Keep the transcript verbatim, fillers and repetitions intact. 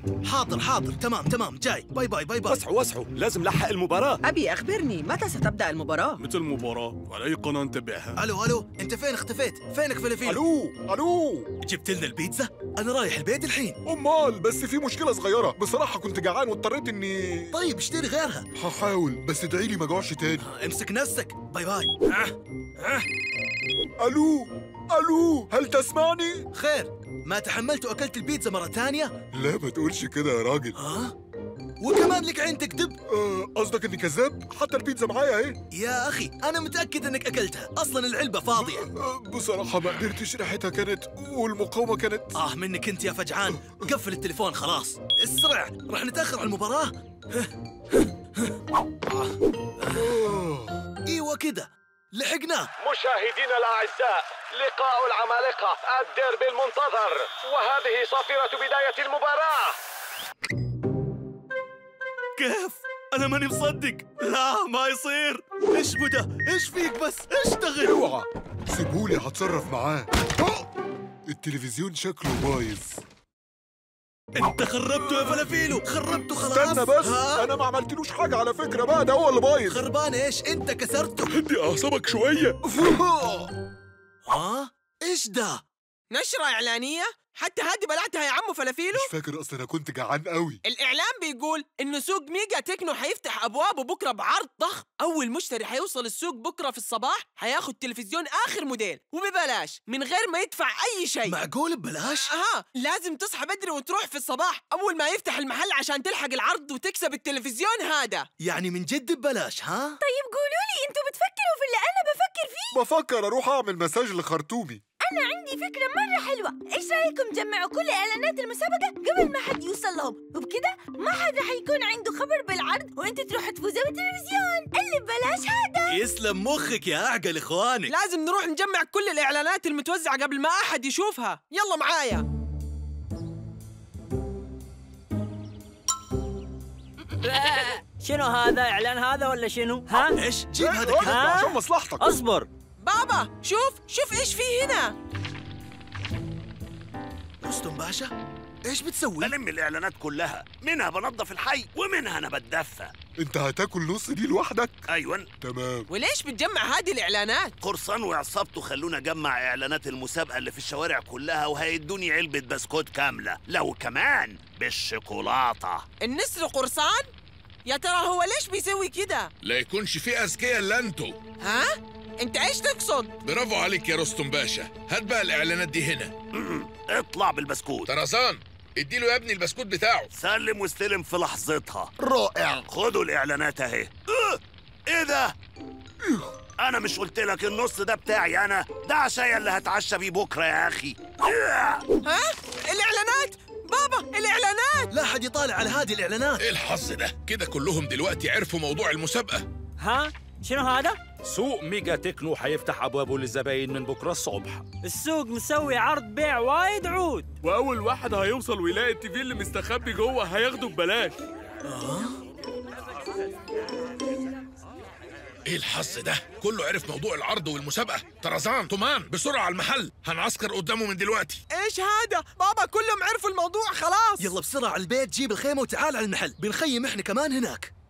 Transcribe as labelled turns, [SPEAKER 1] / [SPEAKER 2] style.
[SPEAKER 1] حاضر حاضر، تمام تمام، جاي. باي باي باي باي.
[SPEAKER 2] وسعوا وسعوا، لازم لحق المباراة.
[SPEAKER 3] أبي أخبرني متى ستبدأ المباراة؟
[SPEAKER 4] متى المباراة؟ على أي قناة نتابعها؟
[SPEAKER 1] الو الو، انت فين اختفيت؟ فينك فلافيل؟
[SPEAKER 2] الو الو،
[SPEAKER 1] جبت لنا البيتزا؟ انا رايح البيت الحين.
[SPEAKER 2] امال بس في مشكلة صغيرة، بصراحة كنت جعان واضطريت اني
[SPEAKER 1] طيب اشتري غيرها.
[SPEAKER 2] هحاول، بس ادعي لي ما اجوعش تاني.
[SPEAKER 1] آه، امسك نفسك. باي باي. آه. آه.
[SPEAKER 2] الو الو، هل تسمعني؟
[SPEAKER 1] خير، ما تحملت واكلت البيتزا مرة ثانية؟
[SPEAKER 2] لا ما تقولش كده يا راجل.
[SPEAKER 1] ها؟ وكمان لك عين تكذب؟
[SPEAKER 2] آه، قصدك اني كذاب؟ حتى البيتزا معايا اهي.
[SPEAKER 1] يا اخي انا متاكد انك اكلتها، اصلا العلبه فاضيه.
[SPEAKER 2] آه، بصراحة ما قدرتش، ريحتها كانت والمقاومة كانت.
[SPEAKER 1] اه منك انت يا فجعان. قفل التليفون خلاص، اسرع، راح نتاخر على المباراه.
[SPEAKER 2] آه.
[SPEAKER 1] ايوه كده، لحقناه.
[SPEAKER 5] مشاهدينا الأعزاء، لقاء العمالقة، الديربي المنتظر، وهذه صافرة بداية المباراة.
[SPEAKER 1] كيف؟ انا ماني مصدق. لا ما يصير. ايش بدا؟ ايش فيك بس؟ اشتغل.
[SPEAKER 2] اوعى سيبولي، هتصرف معاه. آه. التلفزيون شكله بايظ.
[SPEAKER 1] انت خربته يا فلافيلو، خربته خلاص.
[SPEAKER 2] استنى بس،
[SPEAKER 1] ها؟
[SPEAKER 2] انا ما عملتلوش حاجة على فكرة بقى، ده هو اللي بايظ.
[SPEAKER 1] خربان ايش؟ انت كسرته.
[SPEAKER 2] هدي اعصابك شوية.
[SPEAKER 1] ها؟ ايش ده؟
[SPEAKER 3] نشرة إعلانية؟ حتى هذه بلعتها يا عمو فلافيلو؟
[SPEAKER 2] مش فاكر اصلا، انا كنت جعان قوي.
[SPEAKER 3] الإعلان بيقول إنه سوق ميجا تكنو حيفتح أبوابه بكرة بعرض ضخم. أول مشتري حيوصل السوق بكرة في الصباح حياخد تلفزيون آخر موديل وببلاش من غير ما يدفع أي شيء.
[SPEAKER 1] معقول ببلاش؟
[SPEAKER 3] أها، لازم تصحى بدري وتروح في الصباح أول ما يفتح المحل عشان تلحق العرض وتكسب التلفزيون هذا.
[SPEAKER 1] يعني من جد ببلاش ها؟
[SPEAKER 6] طيب قولوا لي، انتوا بتفكروا في اللي انا بفكر فيه؟
[SPEAKER 2] بفكر اروح اعمل مساج لخرطومي.
[SPEAKER 6] انا عندي فكرة مرة حلوة. ايش رايكم تجمعوا كل اعلانات المسابقة قبل ما حد يوصل لهم، وبكده ما حد رح يكون عنده خبر بالعرض وانت تروح تفوزوا بالتلفزيون اللي ببلاش هذا.
[SPEAKER 1] يسلم مخك يا اعقل اخوانك.
[SPEAKER 3] لازم نروح نجمع كل الإعلانات المتوزعة قبل ما أحد يشوفها. يلا معايا.
[SPEAKER 7] شنو هذا؟ إعلان هذا ولا شنو؟ ها؟
[SPEAKER 1] ايش؟ جيب هذا
[SPEAKER 2] إيه؟
[SPEAKER 1] كذا.
[SPEAKER 7] ها؟
[SPEAKER 2] عشان مصلحتك.
[SPEAKER 7] اصبر.
[SPEAKER 3] بابا شوف شوف إيش في هنا.
[SPEAKER 1] رستم باشا، ايش بتسوي؟
[SPEAKER 5] بلم الإعلانات كلها، منها بنظف الحي ومنها أنا بتدفى.
[SPEAKER 2] انت هتاكل نص دي لوحدك؟
[SPEAKER 5] أيوة.
[SPEAKER 2] تمام.
[SPEAKER 3] وليش بتجمع هذه الإعلانات؟
[SPEAKER 5] قرصان وعصابته خلونا أجمع إعلانات المسابقة اللي في الشوارع كلها، وهيدوني علبة بسكوت كاملة، لو كمان بالشوكولاتة.
[SPEAKER 3] النسر قرصان؟ يا ترى هو ليش بيسوي كده؟
[SPEAKER 8] لا يكونش في أذكياء إلا أنتوا.
[SPEAKER 3] ها؟ أنت إيش تقصد؟
[SPEAKER 8] برافو عليك يا رستم باشا، هات بقى الإعلانات دي هنا.
[SPEAKER 5] اطلع بالبسكوت.
[SPEAKER 8] طرزان، اديله يا ابني البسكوت بتاعه.
[SPEAKER 5] سلم واستلم في لحظتها.
[SPEAKER 1] رائع.
[SPEAKER 5] خدوا الإعلانات أهي. اه، إيه ده؟ أنا مش قلت لك النص ده بتاعي أنا؟ ده عشايا اللي هتعشى بيه بكرة يا أخي.
[SPEAKER 3] ها؟ الإعلانات؟ بابا الإعلانات!
[SPEAKER 1] لا حد يطالع على هذه الإعلانات.
[SPEAKER 8] إيه الحظ ده؟ كده كلهم دلوقتي عرفوا موضوع المسابقة.
[SPEAKER 7] ها؟ شنو هذا؟
[SPEAKER 9] سوق ميجا تكنو حيفتح أبوابه للزباين من بكرة الصبح.
[SPEAKER 7] السوق مسوي عرض بيع وايد عود،
[SPEAKER 4] وأول واحد هيوصل ويلاقي التيفي اللي مستخبي جوه هياخده ببلاش.
[SPEAKER 8] ايه الحظ ده؟ كله عرف موضوع العرض والمسابقة. طرزان، تومان، بسرعة على المحل، هنعسكر قدامه من دلوقتي.
[SPEAKER 3] إيش هذا؟ بابا كلهم عرفوا الموضوع خلاص.
[SPEAKER 1] يلا بسرعة على البيت، جيب الخيمة وتعال على المحل، بنخيم احنا كمان هناك.